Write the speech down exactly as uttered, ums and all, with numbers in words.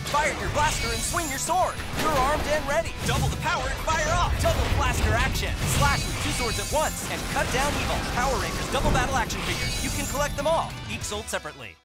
Fire your blaster and swing your sword. You're armed and ready. Double the power and fire off. Double blaster action. Slash with two swords at once and cut down evil. Power Rangers Double Battle Action Figures. You can collect them all, each sold separately.